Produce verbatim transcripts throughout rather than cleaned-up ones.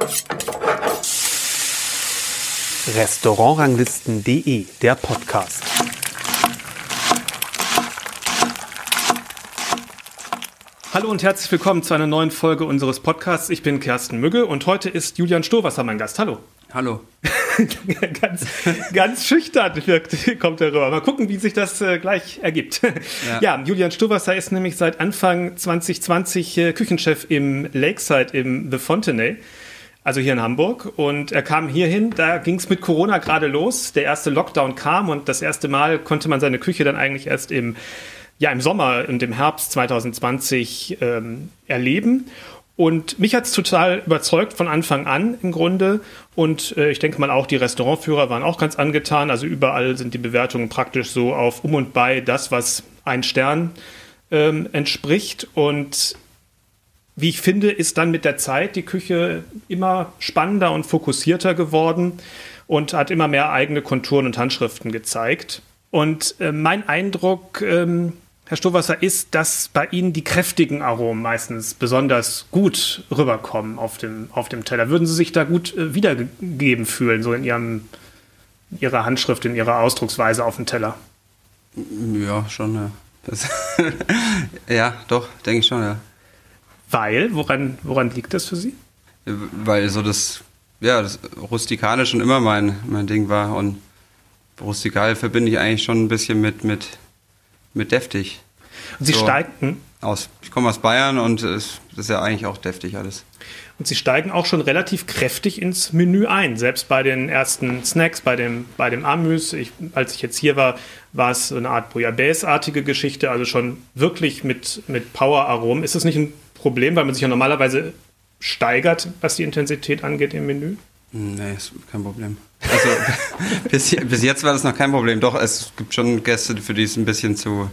Restaurantranglisten punkt de, der Podcast. Hallo und herzlich willkommen zu einer neuen Folge unseres Podcasts. Ich bin Kersten Mügge und heute ist Julian Stowasser mein Gast. Hallo. Hallo. ganz, ganz schüchtern wirkt, kommt er rüber. Mal gucken, wie sich das äh, gleich ergibt. Ja. ja, Julian Stowasser ist nämlich seit Anfang zwanzig zwanzig äh, Küchenchef im Lakeside im The Fontenay, also hier in Hamburg. Und er kam hierhin, da ging es mit Corona gerade los. Der erste Lockdown kam und das erste Mal konnte man seine Küche dann eigentlich erst im, ja, im Sommer und im Herbst zwanzig zwanzig ähm, erleben. Und mich hat es total überzeugt von Anfang an im Grunde. Und äh, ich denke mal auch die Restaurantführer waren auch ganz angetan. Also überall sind die Bewertungen praktisch so auf um und bei das, was ein Stern ähm, entspricht. Und wie ich finde, ist dann mit der Zeit die Küche immer spannender und fokussierter geworden und hat immer mehr eigene Konturen und Handschriften gezeigt. Und äh, mein Eindruck, ähm, Herr Stowasser, ist, dass bei Ihnen die kräftigen Aromen meistens besonders gut rüberkommen auf dem, auf dem Teller. Würden Sie sich da gut äh, wiedergegeben fühlen, so in Ihrem, Ihrer Handschrift, in Ihrer Ausdrucksweise auf dem Teller? Ja, schon, ja. Das ja, doch, denke ich schon, ja. Weil? Woran, woran liegt das für Sie? Weil so das, ja, das Rustikale schon immer mein, mein Ding war und rustikal verbinde ich eigentlich schon ein bisschen mit, mit, mit deftig. Und Sie so steigen? Aus, ich komme aus Bayern und es ist ja eigentlich auch deftig alles. Und Sie steigen auch schon relativ kräftig ins Menü ein, selbst bei den ersten Snacks, bei dem, bei dem Amüs. Ich, als ich jetzt hier war, war es eine Art Bouillabaisse-artige Geschichte, also schon wirklich mit, mit Power-Aromen. Ist das nicht ein Problem, weil man sich ja normalerweise steigert, was die Intensität angeht im Menü? Nee, ist kein Problem. Also bis, bis jetzt war das noch kein Problem. Doch, es gibt schon Gäste, für die es ein bisschen zu,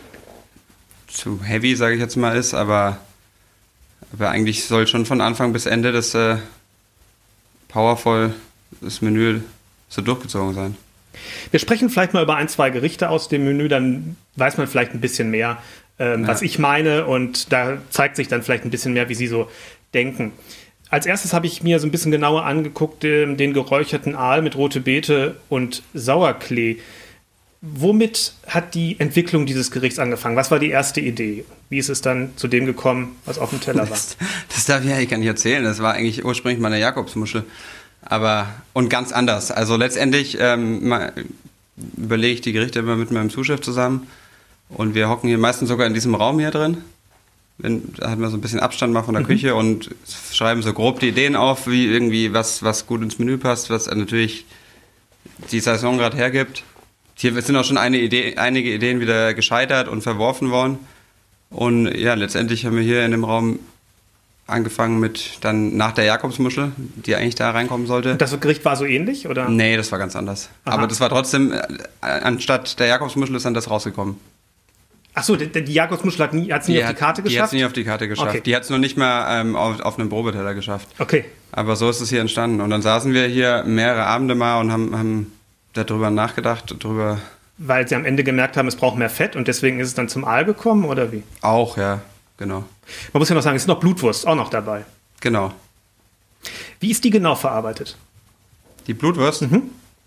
zu heavy, sage ich jetzt mal, ist, aber, aber eigentlich soll schon von Anfang bis Ende das äh, powervoll, das Menü so durchgezogen sein. Wir sprechen vielleicht mal über ein, zwei Gerichte aus dem Menü, dann weiß man vielleicht ein bisschen mehr, ähm, ja. was ich meine, und da zeigt sich dann vielleicht ein bisschen mehr, wie Sie so denken. Als erstes habe ich mir so ein bisschen genauer angeguckt, den, den geräucherten Aal mit rote Beete und Sauerklee. Womit hat die Entwicklung dieses Gerichts angefangen? Was war die erste Idee? Wie ist es dann zu dem gekommen, was auf dem Teller war? Das, das darf ich eigentlich gar nicht erzählen. Das war eigentlich ursprünglich mal eine Jakobsmuschel. Aber, und ganz anders. Also letztendlich ähm, überlege ich die Gerichte immer mit meinem Sous-Chef zusammen. Und wir hocken hier meistens sogar in diesem Raum hier drin. Da hat man so ein bisschen Abstand mal von der mhm. Küche und schreiben so grob die Ideen auf, wie irgendwie was, was gut ins Menü passt, was natürlich die Saison gerade hergibt. Hier sind auch schon eine Idee, einige Ideen wieder gescheitert und verworfen worden. Und ja, letztendlich haben wir hier in dem Raum angefangen mit dann nach der Jakobsmuschel, die eigentlich da reinkommen sollte. Das Gericht war so ähnlich, oder? Nee, das war ganz anders. Aha. Aber das war trotzdem, anstatt der Jakobsmuschel ist dann das rausgekommen. Achso, die, die Jakobsmuschel hat es nie, nie auf die Karte geschafft? Die hat es nie auf die Karte geschafft. Okay. Die hat es noch nicht mal ähm, auf, auf einem Probeteller geschafft. Okay. Aber so ist es hier entstanden. Und dann saßen wir hier mehrere Abende mal und haben, haben darüber nachgedacht. Darüber Weil Sie am Ende gemerkt haben, es braucht mehr Fett und deswegen ist es dann zum Aal gekommen, oder wie? Auch, ja, genau. Man muss ja noch sagen, es ist noch Blutwurst auch noch dabei. Genau. Wie ist die genau verarbeitet? Die Blutwurst? Mhm.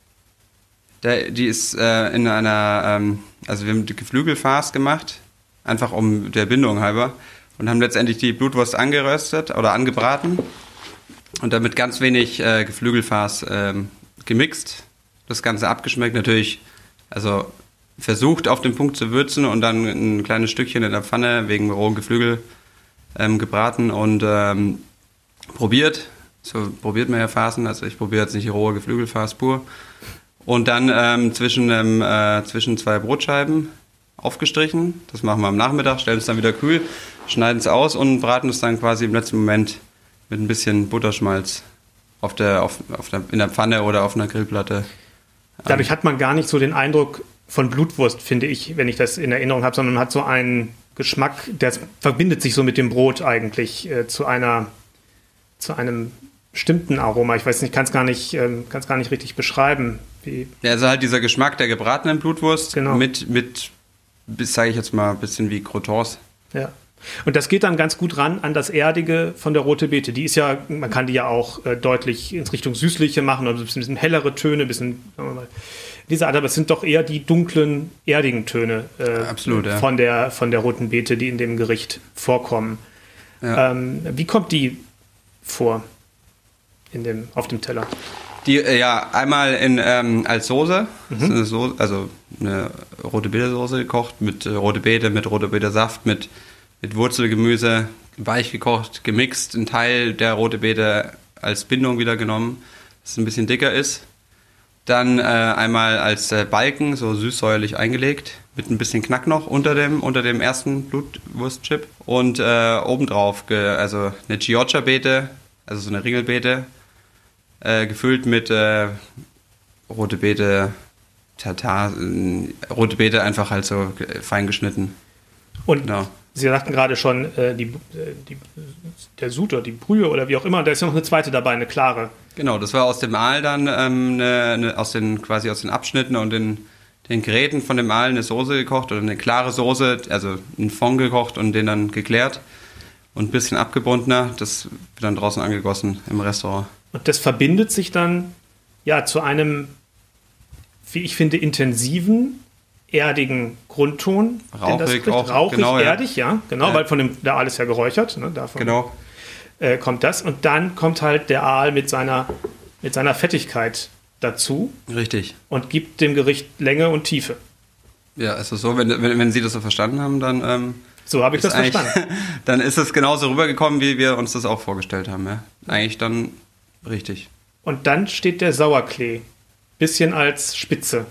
Der, die ist äh, in einer, ähm, also wir haben die Geflügelfarce gemacht, einfach um der Bindung halber, und haben letztendlich die Blutwurst angeröstet oder angebraten und damit ganz wenig äh, Geflügelfarce ähm, gemixt, das Ganze abgeschmeckt, natürlich, also versucht auf den Punkt zu würzen und dann ein kleines Stückchen in der Pfanne wegen rohen Geflügel ähm, gebraten und ähm, probiert, so probiert man ja Farcen, also ich probiere jetzt nicht die rohe Geflügelfarce pur. Und dann ähm, zwischen, ähm, äh, zwischen zwei Brotscheiben aufgestrichen. Das machen wir am Nachmittag, stellen es dann wieder kühl, schneiden es aus und braten es dann quasi im letzten Moment mit ein bisschen Butterschmalz auf der, auf, auf der, in der Pfanne oder auf einer Grillplatte. Dadurch hat man gar nicht so den Eindruck von Blutwurst, finde ich, wenn ich das in Erinnerung habe, sondern man hat so einen Geschmack, der verbindet sich so mit dem Brot eigentlich äh, zu einer, zu einem bestimmten Aroma. Ich weiß nicht, kann es gar nicht, ähm, kann es gar nicht richtig beschreiben. Wie ja, also halt dieser Geschmack der gebratenen Blutwurst genau. mit, mit sage ich jetzt mal, ein bisschen wie Croutons. Ja. Und das geht dann ganz gut ran an das Erdige von der Rote Beete. Die ist ja, man kann die ja auch äh, deutlich in Richtung Süßliche machen, oder ein bisschen, bisschen hellere Töne, ein bisschen, sagen wir mal, diese Art, aber es sind doch eher die dunklen, erdigen Töne äh, Absolut, ja. von, der, von der Roten Beete, die in dem Gericht vorkommen. Ja. Ähm, wie kommt die vor in dem, auf dem Teller? Die, äh, ja, einmal in, ähm, als Soße, mhm. eine Soße, also eine rote Beete-Soße gekocht, mit äh, rote Beete, mit rote Beete-Saft, mit, mit Wurzelgemüse, weich gekocht, gemixt, ein Teil der rote Beete als Bindung wieder genommen, dass es ein bisschen dicker ist. Dann äh, einmal als äh, Balken, so süßsäuerlich eingelegt, mit ein bisschen Knack noch unter dem, unter dem ersten Blutwurstchip. Und äh, obendrauf, ge, also eine Chioggia-Beete, also so eine Ringelbeete, äh, gefüllt mit äh, rote Beete, Tartar, äh, rote Beete einfach halt so fein geschnitten. Und genau. Sie sagten gerade schon, äh, die, die, der Sud oder die Brühe oder wie auch immer, da ist ja noch eine zweite dabei, eine klare. Genau, das war aus dem Aal dann, ähm, eine, eine, aus den, quasi aus den Abschnitten und den, den Gräten von dem Aal eine Soße gekocht oder eine klare Soße, also einen Fond gekocht und den dann geklärt und ein bisschen abgebundener. Das wird dann draußen angegossen im Restaurant. Und das verbindet sich dann ja zu einem, wie ich finde, intensiven, erdigen Grundton. Rauchig, auch, Rauchig, genau, erdig, ja, ja genau, ja. weil von dem, der Aal ist ja geräuchert, ne, davon genau. äh, kommt das. Und dann kommt halt der Aal mit seiner, mit seiner Fettigkeit dazu. Richtig. Und gibt dem Gericht Länge und Tiefe. Ja, also so, wenn, wenn, wenn Sie das so verstanden haben, dann... Ähm, so habe ich das verstanden. Dann ist es genauso rübergekommen, wie wir uns das auch vorgestellt haben. Ja? Eigentlich dann richtig. Und dann steht der Sauerklee, bisschen als Spitze.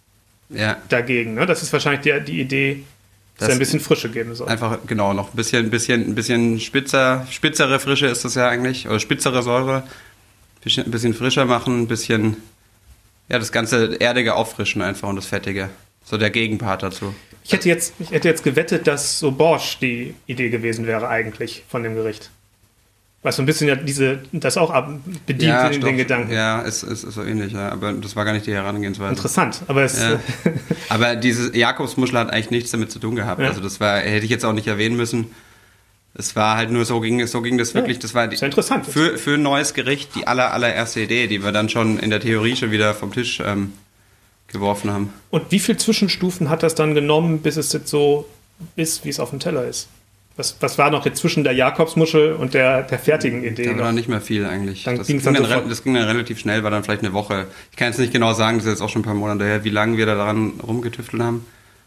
Ja. Dagegen, ne? Das ist wahrscheinlich die, die Idee, dass es ein bisschen Frische geben soll. Einfach, genau, noch ein bisschen, bisschen, ein bisschen spitzer, spitzere Frische ist das ja eigentlich, oder spitzere Säure, ein bisschen, ein bisschen frischer machen, ein bisschen, ja, das ganze Erdige auffrischen einfach und das Fettige. So der Gegenpart dazu. Ich hätte jetzt, ich hätte jetzt gewettet, dass so Borsch die Idee gewesen wäre eigentlich von dem Gericht. Was so ein bisschen ja diese, das auch bedient ja, in den Gedanken. Ja, es ist, ist so ähnlich, ja. Aber das war gar nicht die Herangehensweise. Interessant, aber es... Ja. Aber diese Jakobsmuschel hat eigentlich nichts damit zu tun gehabt. Ja. Also das war, hätte ich jetzt auch nicht erwähnen müssen. Es war halt nur so ging, so ging das wirklich, ja, das war die, ist ja interessant. Für, für ein neues Gericht die aller, allererste Idee, die wir dann schon in der Theorie schon wieder vom Tisch ähm, geworfen haben. Und wie viele Zwischenstufen hat das dann genommen, bis es jetzt so ist, wie es auf dem Teller ist? Was, was war noch jetzt zwischen der Jakobsmuschel und der, der fertigen Idee? Da war noch? Nicht mehr viel eigentlich. Dann das, ging dann dann, das ging dann relativ schnell, war dann vielleicht eine Woche. Ich kann jetzt nicht genau sagen, das ist jetzt auch schon ein paar Monate her, wie lange wir da daran rumgetüftelt haben.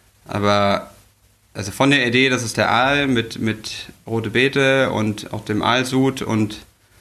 Aber also von der Idee, dass es der Aal mit, mit rote Beete und auch dem Aalsud und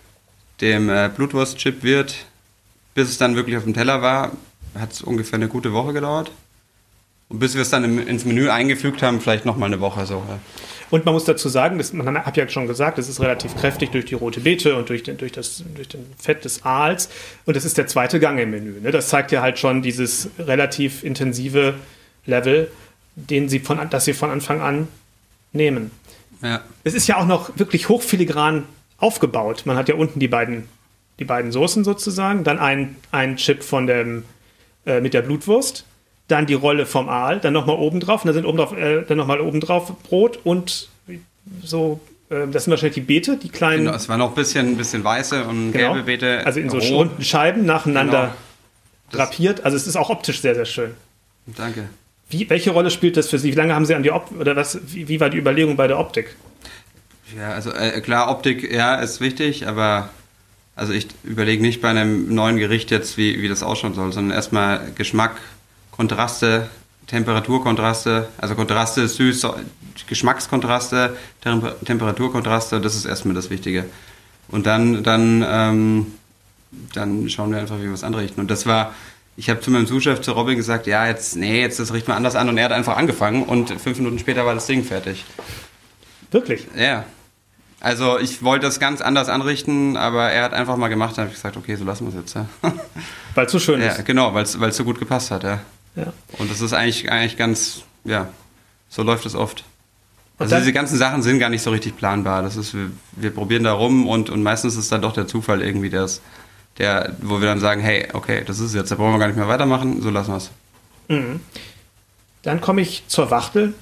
dem äh, Blutwurstchip wird, bis es dann wirklich auf dem Teller war, hat es ungefähr eine gute Woche gedauert. Und bis wir es dann im, ins Menü eingefügt haben, vielleicht nochmal eine Woche so. Ja. Und man muss dazu sagen, das, man hat ja schon gesagt, es ist relativ kräftig durch die rote Beete und durch den, durch das, durch den Fett des Aals. Und das ist der zweite Gang im Menü. Ne? Das zeigt ja halt schon dieses relativ intensive Level, den sie von, das sie von Anfang an nehmen. Ja. Es ist ja auch noch wirklich hochfiligran aufgebaut. Man hat ja unten die beiden, die beiden Soßen sozusagen, dann ein, ein Chip von dem, äh, mit der Blutwurst, dann die Rolle vom Aal, dann nochmal oben drauf, und dann sind oben drauf, äh, dann nochmal oben drauf Brot und so, äh, das sind wahrscheinlich die Beete, die kleinen. Genau, es war noch ein bisschen, ein bisschen weiße und genau, gelbe Beete. Also in so rot. Runden Scheiben nacheinander genau. drapiert. Also es ist auch optisch sehr, sehr schön. Danke. Wie, welche Rolle spielt das für Sie? Wie lange haben Sie an die Optik, oder was, wie, wie war die Überlegung bei der Optik? Ja, also äh, klar, Optik, ja, ist wichtig, aber also ich überlege nicht bei einem neuen Gericht jetzt, wie, wie das ausschauen soll, sondern erstmal Geschmack, Kontraste, Temperaturkontraste, also Kontraste, süß, Geschmackskontraste, Temper- Temperaturkontraste, das ist erstmal das Wichtige. Und dann, dann, ähm, dann schauen wir einfach, wie wir es anrichten. Und das war, ich habe zu meinem Sous-Chef, zu Robin gesagt, ja, jetzt, nee, jetzt das richten wir anders an. Und er hat einfach angefangen und fünf Minuten später war das Ding fertig. Wirklich? Ja. Also ich wollte das ganz anders anrichten, aber er hat einfach mal gemacht, da habe ich gesagt, okay, so lassen wir es jetzt. Ja. Weil es so schön ist. Ja, genau, weil es so gut gepasst hat, ja. Ja. Und das ist eigentlich, eigentlich ganz, ja, so läuft es oft. Also diese ganzen Sachen sind gar nicht so richtig planbar. Das ist, wir, wir probieren da rum und, und meistens ist dann doch der Zufall irgendwie, das, der, wo wir dann sagen, hey, okay, das ist es jetzt, da brauchen wir gar nicht mehr weitermachen, so lassen wir es. Mhm. Dann komme ich zur Wachtel.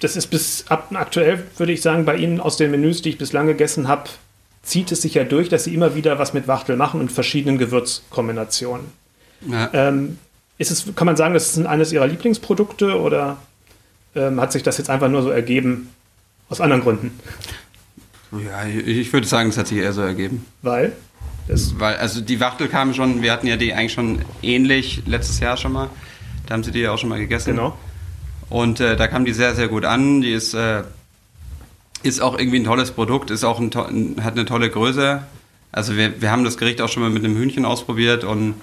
das ist bis ab aktuell, würde ich sagen, bei Ihnen aus den Menüs, die ich bislang gegessen habe, zieht es sich ja durch, dass Sie immer wieder was mit Wachtel machen und verschiedenen Gewürzkombinationen. Ja. Ähm, ist es, kann man sagen, das ist eines Ihrer Lieblingsprodukte oder ähm, hat sich das jetzt einfach nur so ergeben aus anderen Gründen? Ja, ich würde sagen, es hat sich eher so ergeben. Weil? Das Weil, also die Wachtel kamen schon, wir hatten ja die eigentlich schon ähnlich letztes Jahr schon mal. Da haben Sie die ja auch schon mal gegessen. Genau. Und äh, da kam die sehr, sehr gut an. Die ist, äh, ist auch irgendwie ein tolles Produkt, ist auch ein to- hat eine tolle Größe. Also wir, wir haben das Gericht auch schon mal mit einem Hühnchen ausprobiert und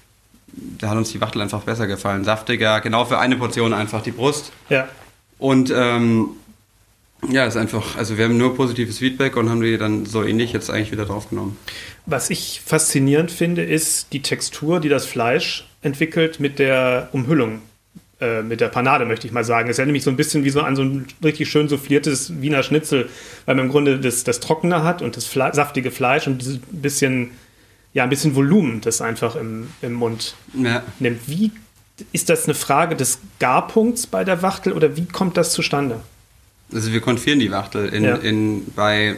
da hat uns die Wachtel einfach besser gefallen. Saftiger, genau für eine Portion einfach die Brust. Ja. Und ähm, ja, ist einfach, also wir haben nur positives Feedback und haben die dann so ähnlich jetzt eigentlich wieder draufgenommen. Was ich faszinierend finde, ist die Textur, die das Fleisch entwickelt mit der Umhüllung, äh, mit der Panade, möchte ich mal sagen. Es erinnert mich so ein bisschen wie so an so ein richtig schön souffliertes Wiener Schnitzel, weil man im Grunde das, das Trockene hat und das Fle- saftige Fleisch und dieses bisschen, ja, ein bisschen Volumen, das einfach im, im Mund ja. nimmt. Wie ist das eine Frage des Garpunkts bei der Wachtel oder wie kommt das zustande? Also wir konfieren die Wachtel in, ja. in, bei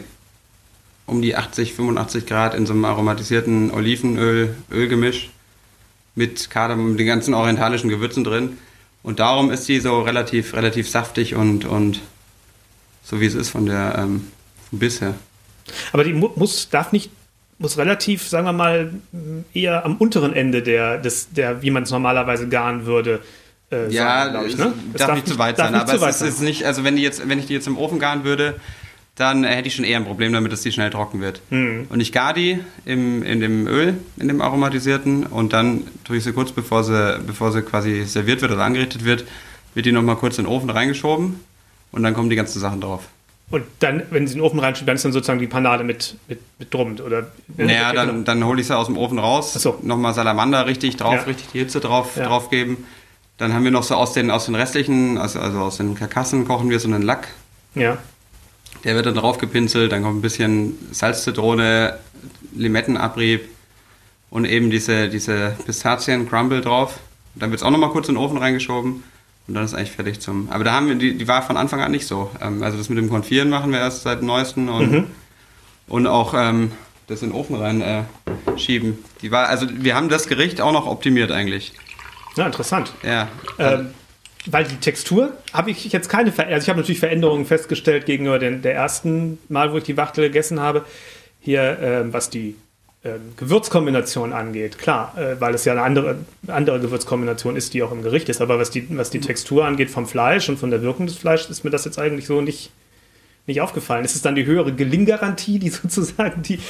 um die achtzig, fünfundachtzig Grad in so einem aromatisierten Olivenöl-Ölgemisch mit Kardamom, mit den ganzen orientalischen Gewürzen drin. Und darum ist die so relativ, relativ saftig und, und so wie es ist von der ähm, vom Biss her. Aber die mu- muss, darf nicht, muss relativ, sagen wir mal, eher am unteren Ende der, des, der wie man es normalerweise garen würde, Äh, ja, sagen, ich, ne? darf, darf nicht zu weit sein, aber es ist, sein. ist nicht, also wenn die jetzt, wenn ich die jetzt im Ofen garen würde, dann äh, hätte ich schon eher ein Problem damit, dass die schnell trocken wird. Hm. Und ich gar die im, in dem Öl, in dem aromatisierten und dann tue ich sie kurz, bevor sie, bevor sie quasi serviert wird oder angerichtet wird, wird die nochmal kurz in den Ofen reingeschoben und dann kommen die ganzen Sachen drauf. Und dann, wenn sie in den Ofen reinschieben, dann ist dann sozusagen die Panade mit, mit, mit drummt, oder? Naja, dann, dann hole ich sie aus dem Ofen raus, Ach so. nochmal Salamander richtig drauf, Ja. richtig die Hitze drauf, Ja. drauf geben. Dann haben wir noch so aus den, aus den restlichen, also, also aus den Karkassen kochen wir so einen Lack. Ja. Der wird dann drauf gepinselt, dann kommt ein bisschen Salz-Zitrone, Limettenabrieb und eben diese, diese Pistazien-Crumble drauf. Und dann wird es auch nochmal kurz in den Ofen reingeschoben und dann ist eigentlich fertig zum... Aber da haben wir, die, die war von Anfang an nicht so. Ähm, also das mit dem Konfieren machen wir erst seit neuestem und, Mhm. und auch ähm, das in den Ofen rein äh, schieben. Die war, also wir haben das Gericht auch noch optimiert eigentlich. Ja, interessant. Ja. Ähm, weil die Textur habe ich jetzt keine Veränderungen. Also ich habe natürlich Veränderungen festgestellt gegenüber den, der ersten Mal, wo ich die Wachtel gegessen habe. Hier, ähm, was die ähm, Gewürzkombination angeht, klar, äh, weil es ja eine andere, andere Gewürzkombination ist, die auch im Gericht ist. Aber was die, was die Textur angeht vom Fleisch und von der Wirkung des Fleisches, ist mir das jetzt eigentlich so nicht, nicht aufgefallen. Ist es dann die höhere Gelinggarantie, die sozusagen die...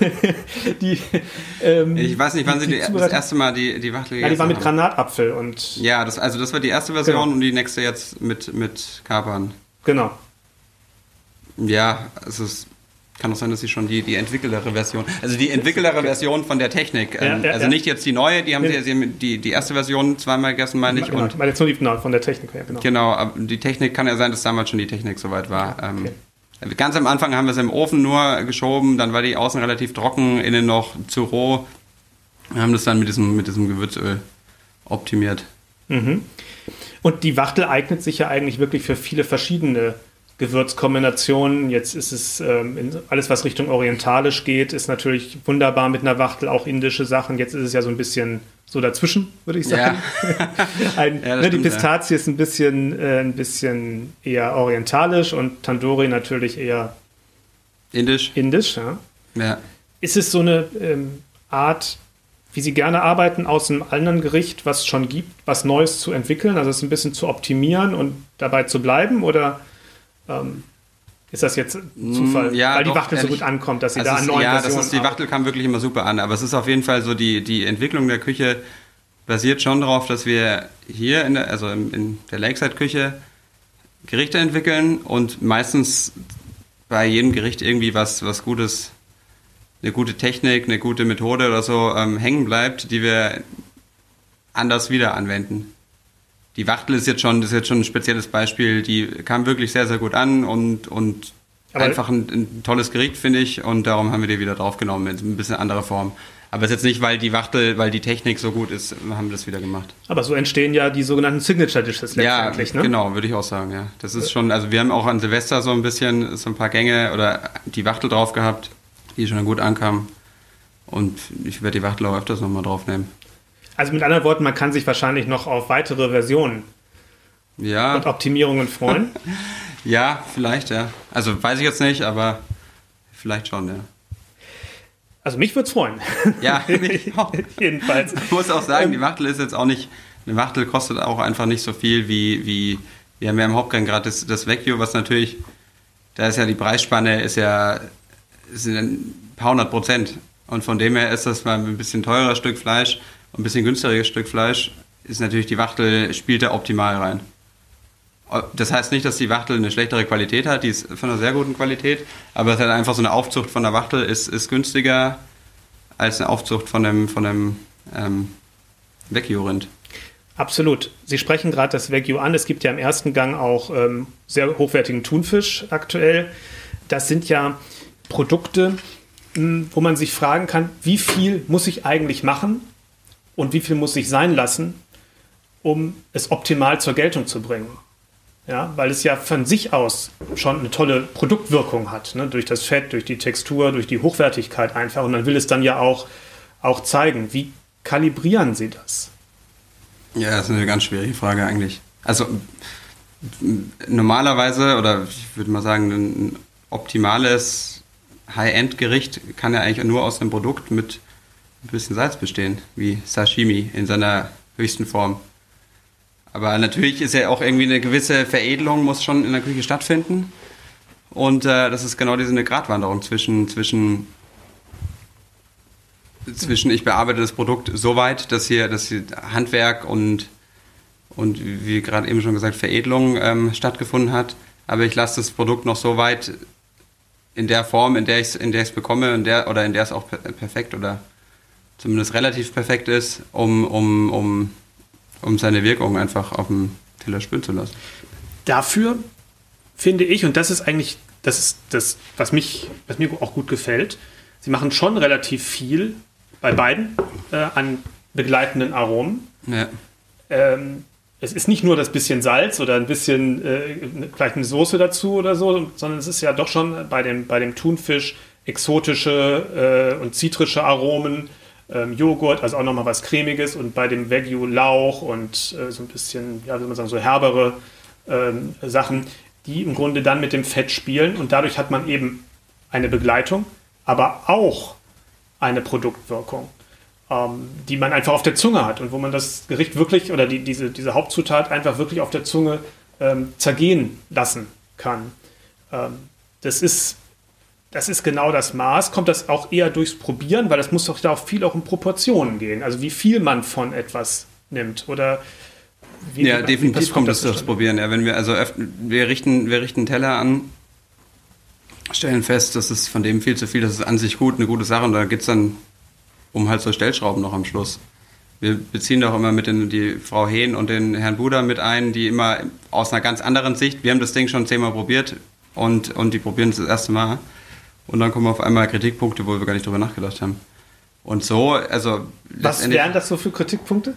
die ähm, Ich weiß nicht, wann Sie die, das erste Mal die, die Wachtel gegessen haben. Ja, die war mit Granatapfel und... Ja, das, also das war die erste Version Genau. und die nächste jetzt mit, mit Kapern. Genau. Ja, es ist, kann auch sein, dass sie schon die, die entwickeltere Version, also die entwickeltere Version von der Technik, Ja, ähm, ja, also ja. nicht jetzt die neue, die haben Nee. sie, sie haben die, die erste Version zweimal gegessen, meine ich. Genau, Und, weil jetzt nur die, genau, von der Technik her, genau. genau, aber die Technik kann ja sein, dass damals schon die Technik soweit war. Ja, okay. ähm, ganz am Anfang haben wir es im Ofen nur geschoben, dann war die außen relativ trocken, innen noch zu roh. Wir haben das dann mit diesem, mit diesem Gewürzöl optimiert. Mhm. Und die Wachtel eignet sich ja eigentlich wirklich für viele verschiedene Gewürzkombinationen. Jetzt ist es ähm, in, alles, was Richtung orientalisch geht, ist natürlich wunderbar mit einer Wachtel, auch indische Sachen. Jetzt ist es ja so ein bisschen so dazwischen, würde ich sagen. Ja. ein, Ja, das ne, die stimmt, Pistazie ist ein bisschen, äh, ein bisschen eher orientalisch und Tandoori natürlich eher Indisch. indisch. Ja. Ja. Ist es so eine ähm, Art, wie Sie gerne arbeiten, aus einem anderen Gericht, was es schon gibt, was Neues zu entwickeln, also es ein bisschen zu optimieren und dabei zu bleiben? Oder ähm, ist das jetzt Zufall, Ja, weil die doch, Wachtel so ehrlich. gut ankommt, dass Sie Also da es an ist, neuen ja, Versionen das ist, die Wachtel kam wirklich immer super an, aber es ist auf jeden Fall so, die, die Entwicklung der Küche basiert schon darauf, dass wir hier, in der, also in, in der Lakeside-Küche Gerichte entwickeln und meistens bei jedem Gericht irgendwie was, was Gutes, eine gute Technik, eine gute Methode oder so ähm, hängen bleibt, die wir anders wieder anwenden. Die Wachtel ist jetzt schon, das ist jetzt schon ein spezielles Beispiel, die kam wirklich sehr, sehr gut an und, und Aber einfach ein, ein tolles Gericht, finde ich, und darum haben wir die wieder draufgenommen, in ein bisschen andere Form. Aber es ist jetzt nicht, weil die Wachtel, weil die Technik so gut ist, haben wir das wieder gemacht. Aber so entstehen ja die sogenannten Signature Dishes letztendlich, ja, ne? Genau, würde ich auch sagen, ja. Das ist schon, also wir haben auch an Silvester so ein bisschen so ein paar Gänge oder die Wachtel drauf gehabt, die schon gut ankamen. Und ich werde die Wachtel auch öfters nochmal draufnehmen. Also mit anderen Worten, man kann sich wahrscheinlich noch auf weitere Versionen ja. und Optimierungen freuen. Ja, vielleicht, ja. Also weiß ich jetzt nicht, aber vielleicht schon, ja. Also mich würde es freuen. Ja, mich auch. Jedenfalls. Ich muss auch sagen, die Wachtel ist jetzt auch nicht, eine Wachtel kostet auch einfach nicht so viel wie, wie wir haben ja im Hauptgang gerade das, das Vecchio, was natürlich, da ist ja die Preisspanne, ist ja sind ein paar hundert Prozent. Und von dem her ist das mal ein bisschen teurer Stück Fleisch und ein bisschen günstigeres Stück Fleisch, ist natürlich die Wachtel, spielt da optimal rein. Das heißt nicht, dass die Wachtel eine schlechtere Qualität hat, die ist von einer sehr guten Qualität, aber es hat einfach so eine Aufzucht von der Wachtel ist, ist günstiger als eine Aufzucht von einem, von einem ähm, Vecchio-Rind. Absolut. Sie sprechen gerade das Wagyu an. Es gibt ja im ersten Gang auch ähm, sehr hochwertigen Thunfisch aktuell. Das sind ja Produkte, mh, wo man sich fragen kann, wie viel muss ich eigentlich machen und wie viel muss ich sein lassen, um es optimal zur Geltung zu bringen. Ja, weil es ja von sich aus schon eine tolle Produktwirkung hat, ne? Durch das Fett, durch die Textur, durch die Hochwertigkeit einfach. Und man will es dann ja auch, auch zeigen. Wie kalibrieren Sie das? Ja, das ist eine ganz schwierige Frage eigentlich. Also normalerweise, oder ich würde mal sagen, ein optimales High-End-Gericht kann ja eigentlich nur aus einem Produkt mit ein bisschen Salz bestehen, wie Sashimi in seiner höchsten Form. Aber natürlich ist ja auch irgendwie eine gewisse Veredelung, muss schon in der Küche stattfinden. Und äh, das ist genau diese eine Gratwanderung zwischen, zwischen, zwischen ich bearbeite das Produkt so weit, dass hier, dass hier Handwerk und, und wie gerade eben schon gesagt, Veredelung ähm, stattgefunden hat. Aber ich lasse das Produkt noch so weit in der Form, in der ich es in der ich es bekomme in der, oder in der es auch per- perfekt oder zumindest relativ perfekt ist, um, um, um um seine Wirkung einfach auf dem Teller spüren zu lassen. Dafür finde ich, und das ist eigentlich das, ist das was, mich, was mir auch gut gefällt, sie machen schon relativ viel bei beiden äh, an begleitenden Aromen. Ja. Ähm, es ist nicht nur das bisschen Salz oder ein bisschen äh, vielleicht eine Soße dazu oder so, sondern es ist ja doch schon bei dem, bei dem Thunfisch exotische äh, und zitrische Aromen, Ähm, Joghurt, also auch nochmal was Cremiges, und bei dem Wagyu Lauch und äh, so ein bisschen, ja, wie soll man sagen, so herbere ähm, Sachen, die im Grunde dann mit dem Fett spielen, und dadurch hat man eben eine Begleitung, aber auch eine Produktwirkung, ähm, die man einfach auf der Zunge hat und wo man das Gericht wirklich oder die, diese, diese Hauptzutat einfach wirklich auf der Zunge ähm, zergehen lassen kann. Ähm, das ist Das ist genau das Maß. Kommt das auch eher durchs Probieren, weil das muss doch da auch viel auch um Proportionen gehen. Also wie viel man von etwas nimmt oder wie ja, wie, definitiv wie kommt das durchs Probieren. Ja, wenn wir also öff- wir richten wir richten einen Teller an, stellen fest, das ist von dem viel zu viel, das ist an sich gut, eine gute Sache, und da geht es dann um halt so Stellschrauben noch am Schluss. Wir beziehen doch immer mit den, die Frau Hehn und den Herrn Buder mit ein, die immer aus einer ganz anderen Sicht, wir haben das Ding schon zehnmal probiert und, und die probieren es das erste Mal. Und dann kommen auf einmal Kritikpunkte, wo wir gar nicht drüber nachgedacht haben. Und so, also... Was wären das so für Kritikpunkte?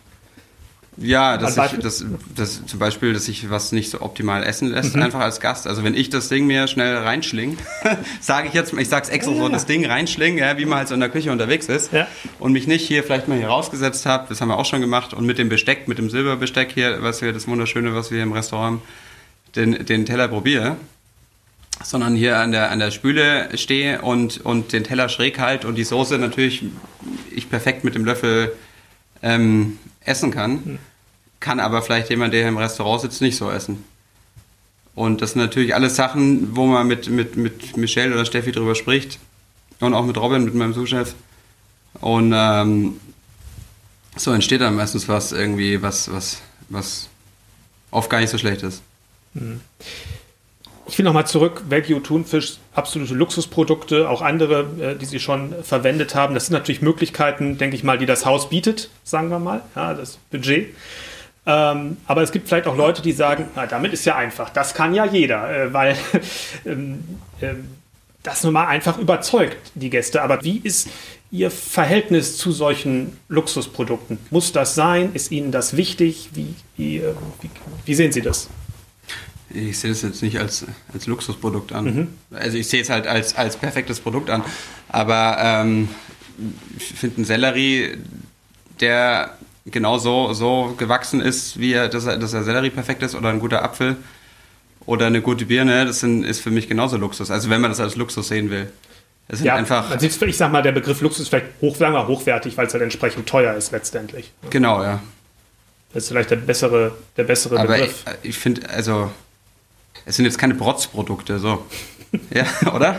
Ja, dass ich, das, das, zum Beispiel, dass sich was nicht so optimal essen lässt, mhm. einfach als Gast. Also wenn ich das Ding mir schnell reinschling, sage ich jetzt, ich sag's extra ja, so, ja. das Ding reinschlingen, ja, wie man halt so in der Küche unterwegs ist, ja. und mich nicht hier vielleicht mal hier rausgesetzt habe, das haben wir auch schon gemacht, und mit dem Besteck, mit dem Silberbesteck hier, was wir, das Wunderschöne, was wir im Restaurant haben, den, den Teller probiere, sondern hier an der, an der Spüle stehe und, und den Teller schräg halt und die Soße natürlich ich perfekt mit dem Löffel ähm, essen kann, mhm. kann aber vielleicht jemand, der im Restaurant sitzt, nicht so essen. Und das sind natürlich alles Sachen, wo man mit, mit, mit Michelle oder Steffi drüber spricht und auch mit Robin, mit meinem Sous-Chef. Und ähm, so entsteht dann meistens was irgendwie, was, was, was oft gar nicht so schlecht ist. Mhm. Ich will nochmal zurück, Wagyu Thunfisch, absolute Luxusprodukte, auch andere, äh, die Sie schon verwendet haben. Das sind natürlich Möglichkeiten, denke ich mal, die das Haus bietet, sagen wir mal, ja, das Budget. Ähm, aber es gibt vielleicht auch Leute, die sagen, na, damit ist ja einfach, das kann ja jeder, äh, weil ähm, äh, das nun mal einfach überzeugt, die Gäste. Aber wie ist Ihr Verhältnis zu solchen Luxusprodukten? Muss das sein? Ist Ihnen das wichtig? Wie, wie, wie, wie sehen Sie das? Ich sehe das jetzt nicht als, als Luxusprodukt an. Mhm. Also ich sehe es halt als, als perfektes Produkt an. Aber ähm, ich finde einen Sellerie, der genau so, so gewachsen ist, wie er, dass, er, dass der Sellerie perfekt ist, oder ein guter Apfel oder eine gute Birne, das sind, ist für mich genauso Luxus. Also wenn man das als Luxus sehen will. Das sind ja, einfach, man sieht, ich sag mal, der Begriff Luxus ist vielleicht hoch, sagen wir, hochwertig, weil es halt entsprechend teuer ist letztendlich. Genau, ja. Das ist vielleicht der bessere, der bessere Aber Begriff. Aber ich, ich finde, also, es sind jetzt keine Protzprodukte, so. Ja, oder?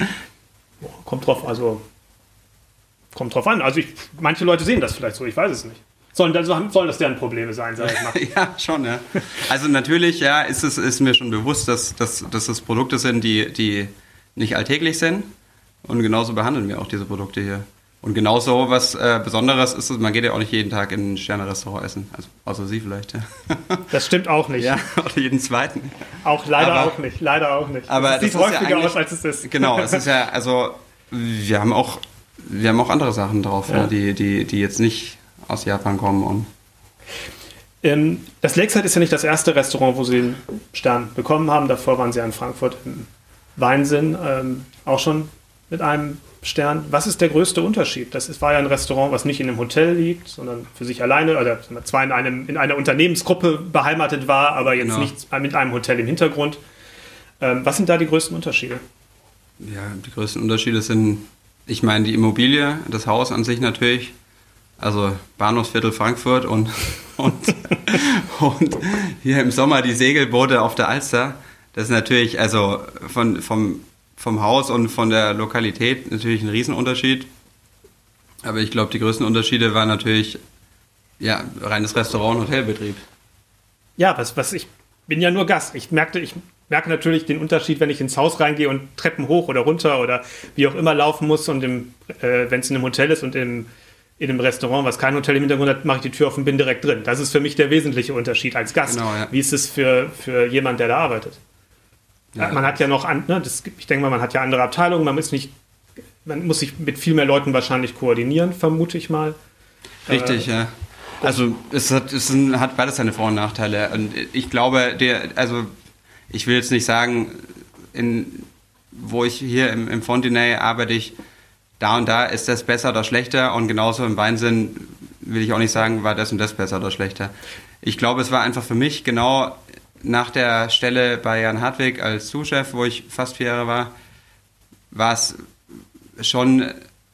Kommt drauf, also, kommt drauf an. Also, ich, manche Leute sehen das vielleicht so, ich weiß es nicht. Sollen, also, sollen das deren Probleme sein, sag ich mal. Ja, schon, ja. Also, natürlich, ja, ist es ist mir schon bewusst, dass, dass, dass das Produkte sind, die, die nicht alltäglich sind. Und genauso behandeln wir auch diese Produkte hier. Und genauso was äh, Besonderes ist es, man geht ja auch nicht jeden Tag in ein Sterne-Restaurant essen. Also, außer Sie vielleicht. Ja. Das stimmt auch nicht. Ja, oder jeden zweiten. Auch leider aber, auch nicht, leider auch nicht. Aber das sieht das häufiger ja aus, als es ist. Genau, es ist ja, also, wir haben auch, wir haben auch andere Sachen drauf, ja. Ja, die, die, die jetzt nicht aus Japan kommen. Und ähm, das Lakeside ist ja nicht das erste Restaurant, wo Sie den Stern bekommen haben. Davor waren Sie ja in Frankfurt im Weinsinn, ähm, auch schon mit einem Stern. Was ist der größte Unterschied? Das ist, war ja ein Restaurant, was nicht in einem Hotel liegt, sondern für sich alleine, oder zwar in, einem, in einer Unternehmensgruppe beheimatet war, aber jetzt genau. nicht mit einem Hotel im Hintergrund. Ähm, was sind da die größten Unterschiede? Ja, die größten Unterschiede sind, ich meine, die Immobilie, das Haus an sich natürlich, also Bahnhofsviertel Frankfurt und, und, und hier im Sommer die Segelboote auf der Alster. Das ist natürlich, also von, vom vom Haus und von der Lokalität natürlich ein Riesenunterschied. Aber ich glaube, die größten Unterschiede waren natürlich ja, reines Restaurant- und Hotelbetrieb. Ja, was, was ich bin ja nur Gast. Ich merkte, ich merke natürlich den Unterschied, wenn ich ins Haus reingehe und Treppen hoch oder runter oder wie auch immer laufen muss. Und im, äh, wenn es in einem Hotel ist und im, in einem Restaurant, was kein Hotel im Hintergrund hat, mache ich die Tür auf und bin direkt drin. Das ist für mich der wesentliche Unterschied als Gast. Genau, ja. Wie ist es für, für jemanden, der da arbeitet? Ja. Man hat ja noch, an, ne, das, ich denke mal, man hat ja andere Abteilungen, man ist nicht, man muss sich mit viel mehr Leuten wahrscheinlich koordinieren, vermute ich mal. Richtig, äh, ja. Also es hat, es hat beides seine Vor- und Nachteile. Und ich glaube, der, also ich will jetzt nicht sagen, in, wo ich hier im, im Fontenay arbeite, ich da und da ist das besser oder schlechter, und genauso im Weinsinn will ich auch nicht sagen, war das und das besser oder schlechter. Ich glaube, es war einfach für mich genau nach der Stelle bei Jan Hartwig als Sous-Chef, wo ich fast vier Jahre war, war es schon,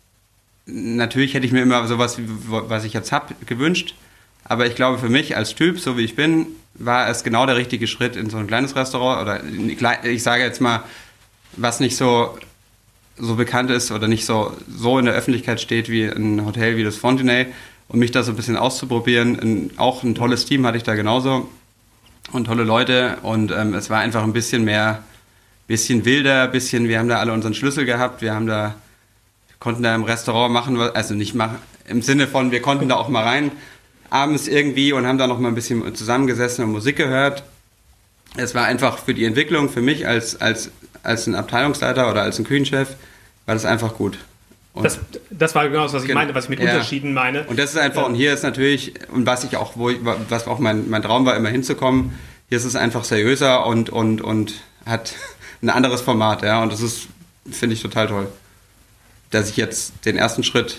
natürlich hätte ich mir immer sowas, was ich jetzt habe, gewünscht, aber ich glaube, für mich als Typ, so wie ich bin, war es genau der richtige Schritt in so ein kleines Restaurant, oder ich sage jetzt mal, was nicht so, so bekannt ist oder nicht so, so in der Öffentlichkeit steht wie ein Hotel wie das Fontenay, und mich da so ein bisschen auszuprobieren. Auch ein tolles Team hatte ich da genauso. Und tolle Leute, und ähm, es war einfach ein bisschen mehr, bisschen wilder, bisschen, wir haben da alle unseren Schlüssel gehabt, wir haben da, wir konnten da im Restaurant machen, also nicht machen, im Sinne von, wir konnten da auch mal rein, abends irgendwie, und haben da noch mal ein bisschen zusammengesessen und Musik gehört. Es war einfach für die Entwicklung, für mich als, als, als ein Abteilungsleiter oder als ein Küchenchef, war das einfach gut. Das, das war genau das, was ich meinte, was ich mit ja. Unterschieden meine. Und das ist einfach, ja. und hier ist natürlich, und was ich auch, wo ich, was auch mein, mein Traum war, immer hinzukommen, hier ist es einfach seriöser und, und, und hat ein anderes Format, ja, und das ist, finde ich, total toll, dass ich jetzt den ersten Schritt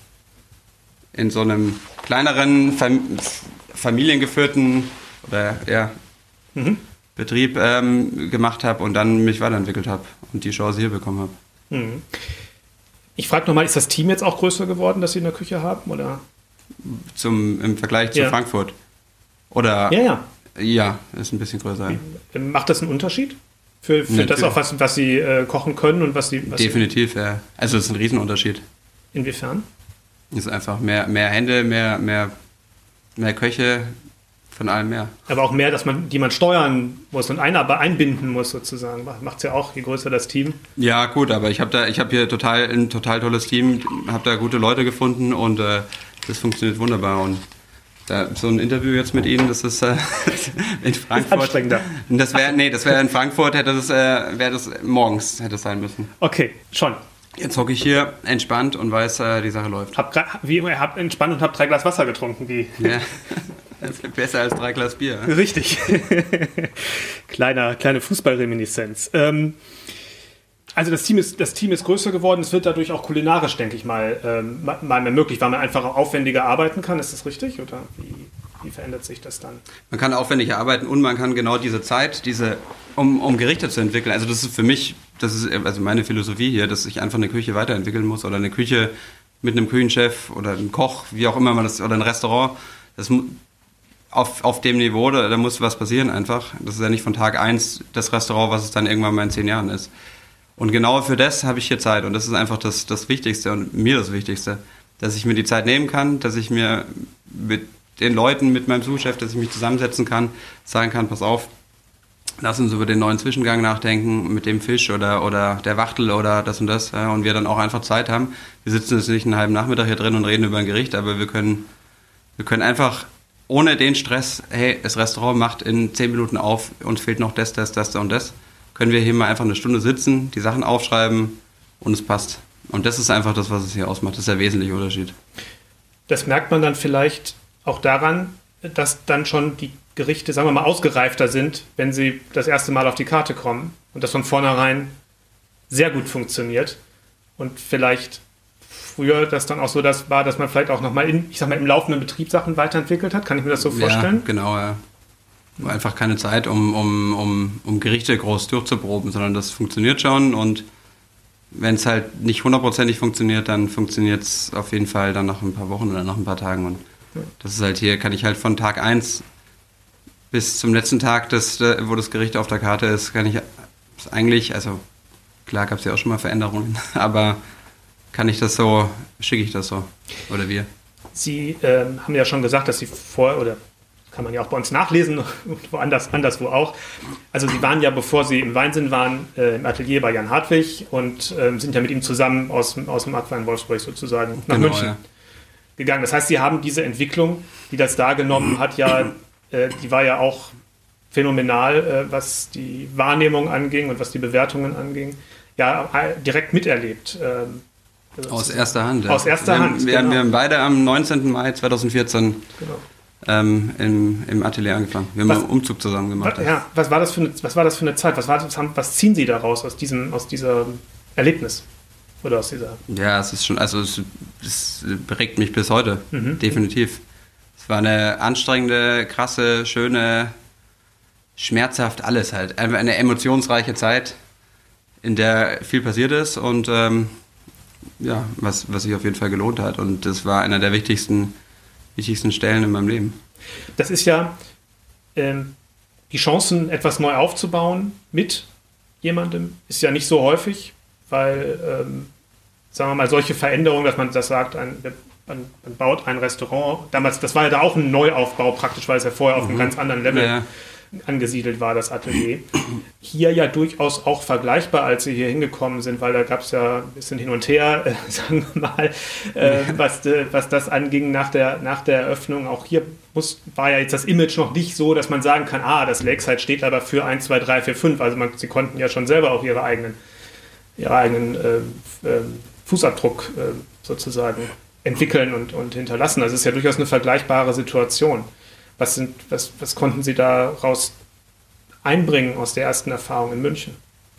in so einem kleineren, fam- familiengeführten oder ja, mhm. Betrieb ähm, gemacht habe und dann mich weiterentwickelt habe und die Chance hier bekommen habe. Mhm. Ich frage nochmal, ist das Team jetzt auch größer geworden, das Sie in der Küche haben? Oder? Zum, im Vergleich zu ja. Frankfurt? Oder? Ja, ja. Ja, ist ein bisschen größer. Macht das einen Unterschied? Für, für das auch, was, was Sie äh, kochen können? Und was Sie, was Definitiv, Sie... ja. Also es ist ein Riesenunterschied. Inwiefern? Es ist einfach mehr, mehr Hände, mehr, mehr, mehr Köche, von allem mehr. Aber auch mehr, dass man, die man steuern muss und einer einbinden muss sozusagen. Macht es ja auch, je größer das Team. Ja, gut, aber ich habe da, ich habe hier total ein total tolles Team, habe da gute Leute gefunden, und äh, das funktioniert wunderbar. Und Ja, so ein Interview jetzt mit Ihnen, das ist äh, in Frankfurt. Das anstrengender. Das wäre, nee, das wäre in Frankfurt, hätte das, äh, wäre das morgens hätte es sein müssen. Okay, schon. Jetzt hocke ich hier entspannt und weiß, äh, die Sache läuft. Hab, wie immer, hab entspannt und habe drei Glas Wasser getrunken. Wie? Ja, das ist besser als drei Glas Bier. Richtig. Kleiner, kleine Fußballreminiszenz. Ähm, also das Team ist, das Team ist größer geworden. Es wird dadurch auch kulinarisch, denke ich mal, ähm, mal mehr möglich, weil man einfach aufwendiger arbeiten kann. Ist das richtig? Oder wie, wie verändert sich das dann? Man kann aufwendiger arbeiten und man kann genau diese Zeit, diese, um, um Gerichte zu entwickeln. Also das ist für mich, das ist also meine Philosophie hier, dass ich einfach eine Küche weiterentwickeln muss oder eine Küche mit einem Küchenchef oder einem Koch, wie auch immer man das, oder ein Restaurant. Das auf, auf dem Niveau, da, da muss was passieren einfach. Das ist ja nicht von Tag eins das Restaurant, was es dann irgendwann mal in zehn Jahren ist. Und genau für das habe ich hier Zeit und das ist einfach das, das Wichtigste und mir das Wichtigste, dass ich mir die Zeit nehmen kann, dass ich mir mit den Leuten, mit meinem Sous-Chef, dass ich mich zusammensetzen kann, sagen kann, pass auf, lass uns über den neuen Zwischengang nachdenken, mit dem Fisch oder, oder der Wachtel oder das und das, ja, und wir dann auch einfach Zeit haben. Wir sitzen jetzt nicht einen halben Nachmittag hier drin und reden über ein Gericht, aber wir können, wir können einfach ohne den Stress, hey, das Restaurant macht in zehn Minuten auf, uns fehlt noch das, das, das und das, können wir hier mal einfach eine Stunde sitzen, die Sachen aufschreiben und es passt. Und das ist einfach das, was es hier ausmacht. Das ist der wesentliche Unterschied. Das merkt man dann vielleicht auch daran, dass dann schon die Gerichte, sagen wir mal, ausgereifter sind, wenn sie das erste Mal auf die Karte kommen und das von vornherein sehr gut funktioniert. Und vielleicht früher das dann auch so das war, dass man vielleicht auch nochmal in, ich sag mal, im laufenden Betrieb Sachen weiterentwickelt hat. Kann ich mir das so vorstellen? Ja, genau, ja. Einfach keine Zeit, um, um, um, um Gerichte groß durchzuproben, sondern das funktioniert schon und wenn es halt nicht hundertprozentig funktioniert, dann funktioniert es auf jeden Fall dann nach ein paar Wochen oder nach ein paar Tagen und das ist halt hier, kann ich halt von Tag eins bis zum letzten Tag, das, wo das Gericht auf der Karte ist, kann ich eigentlich, also klar gab es ja auch schon mal Veränderungen, aber kann ich das so, schicke ich das so oder wir. Sie ähm, haben ja schon gesagt, dass Sie vor, oder kann man ja auch bei uns nachlesen, woanders, anderswo auch. Also Sie waren ja, bevor Sie im Weinsinn waren, äh, im Atelier bei Jan Hartwig und ähm, sind ja mit ihm zusammen aus, aus dem Apfelwein Wolfsburg sozusagen nach genau, München ja. gegangen. Das heißt, Sie haben diese Entwicklung, die das da genommen hat, ja, äh, die war ja auch phänomenal, äh, was die Wahrnehmung anging und was die Bewertungen anging, ja, äh, direkt miterlebt. Ähm, also aus erster Hand. Ja. Aus erster wir Hand, haben, wir, genau. wir haben beide am neunzehnten Mai zweitausendvierzehn genau. ähm, im, im Atelier angefangen. Wir haben was, einen Umzug zusammen gemacht. Was, ja, was war das für eine, was war das für eine Zeit? Was, war, was, haben, was ziehen Sie daraus aus diesem, aus diesem Erlebnis? Oder aus dieser... Ja, es ist schon, also es, es prägt mich bis heute, Mhm. definitiv. Es war eine anstrengende, krasse, schöne, schmerzhaft alles halt. Einfach eine emotionsreiche Zeit, in der viel passiert ist und ähm, ja, was, was sich auf jeden Fall gelohnt hat. Und das war einer der wichtigsten, wichtigsten Stellen in meinem Leben. Das ist ja ähm, die Chancen, etwas neu aufzubauen mit jemandem, ist ja nicht so häufig, weil, ähm, sagen wir mal, solche Veränderungen, dass man das sagt, ein, man, man baut ein Restaurant, damals, das war ja da auch ein Neuaufbau praktisch, weil es ja vorher auf einem Mhm. ganz anderen Level Ja. angesiedelt war, das Atelier. Hier ja durchaus auch vergleichbar, als sie hier hingekommen sind, weil da gab es ja ein bisschen hin und her, äh, sagen wir mal, äh, was, äh, was das anging nach der, nach der Eröffnung. Auch hier muss, war ja jetzt das Image noch nicht so, dass man sagen kann, ah, das Lakeside steht aber für eins, zwei, drei, vier, fünf. Also man, sie konnten ja schon selber auch ihre eigenen, ihre eigenen äh, äh, Fußabdruck äh, sozusagen entwickeln und, und hinterlassen. Also es ist ja durchaus eine vergleichbare Situation. Was, sind, was, was konnten Sie daraus einbringen aus der ersten Erfahrung in München?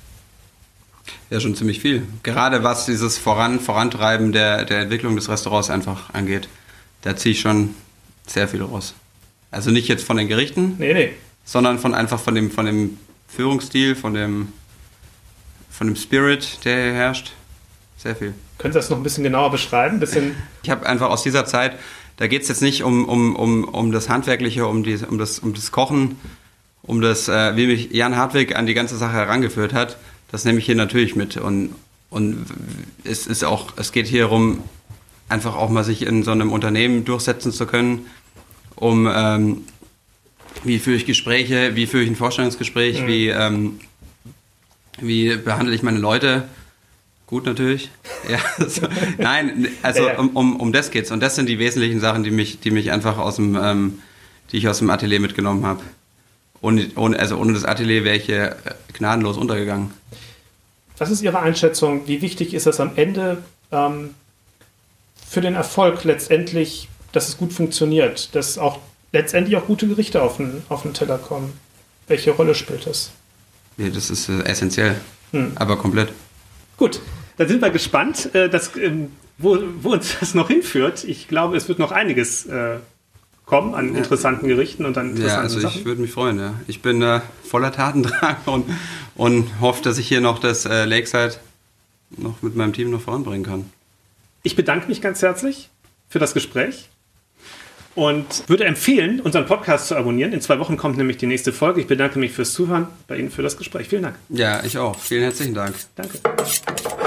Ja, schon ziemlich viel. Gerade was dieses Voran, Vorantreiben der, der Entwicklung des Restaurants einfach angeht. Da ziehe ich schon sehr viel raus. Also nicht jetzt von den Gerichten, Nee, nee. sondern von einfach von dem, von dem Führungsstil, von dem, von dem Spirit, der hier herrscht. Sehr viel. Können Sie das noch ein bisschen genauer beschreiben? Ein bisschen Ich habe einfach aus dieser Zeit, da geht es jetzt nicht um, um, um, um das Handwerkliche, um, die, um, das, um das Kochen, um das, äh, wie mich Jan Hartwig an die ganze Sache herangeführt hat. Das nehme ich hier natürlich mit. Und, und es ist auch, es geht hier darum, einfach auch mal sich in so einem Unternehmen durchsetzen zu können, um ähm, wie führe ich Gespräche, wie führe ich ein Vorstellungsgespräch, mhm. wie, ähm, wie behandle ich meine Leute Gut natürlich. Ja, also, nein, also ja, ja. Um, um, um das geht's. Und das sind die wesentlichen Sachen, die mich, die mich einfach aus dem, ähm, die ich aus dem Atelier mitgenommen habe. Ohne, ohne, also ohne das Atelier wäre ich hier gnadenlos untergegangen. Was ist Ihre Einschätzung? Wie wichtig ist es am Ende ähm, für den Erfolg letztendlich, dass es gut funktioniert, dass auch letztendlich auch gute Gerichte auf den, auf den Teller kommen? Welche Rolle spielt das? Ja, das ist äh, essentiell, hm. aber komplett. Gut, dann sind wir gespannt, äh, dass, ähm, wo, wo uns das noch hinführt. Ich glaube, es wird noch einiges äh, kommen an ja. interessanten Gerichten und an interessanten Ja, also Sachen. ich würde mich freuen, ja. Ich bin äh, voller Tatendrang und, und hoffe, dass ich hier noch das äh, Lakeside noch mit meinem Team noch voranbringen kann. Ich bedanke mich ganz herzlich für das Gespräch und würde empfehlen, unseren Podcast zu abonnieren. In zwei Wochen kommt nämlich die nächste Folge. Ich bedanke mich fürs Zuhören, bei Ihnen für das Gespräch. Vielen Dank. Ja, ich auch. Vielen herzlichen Dank. Danke.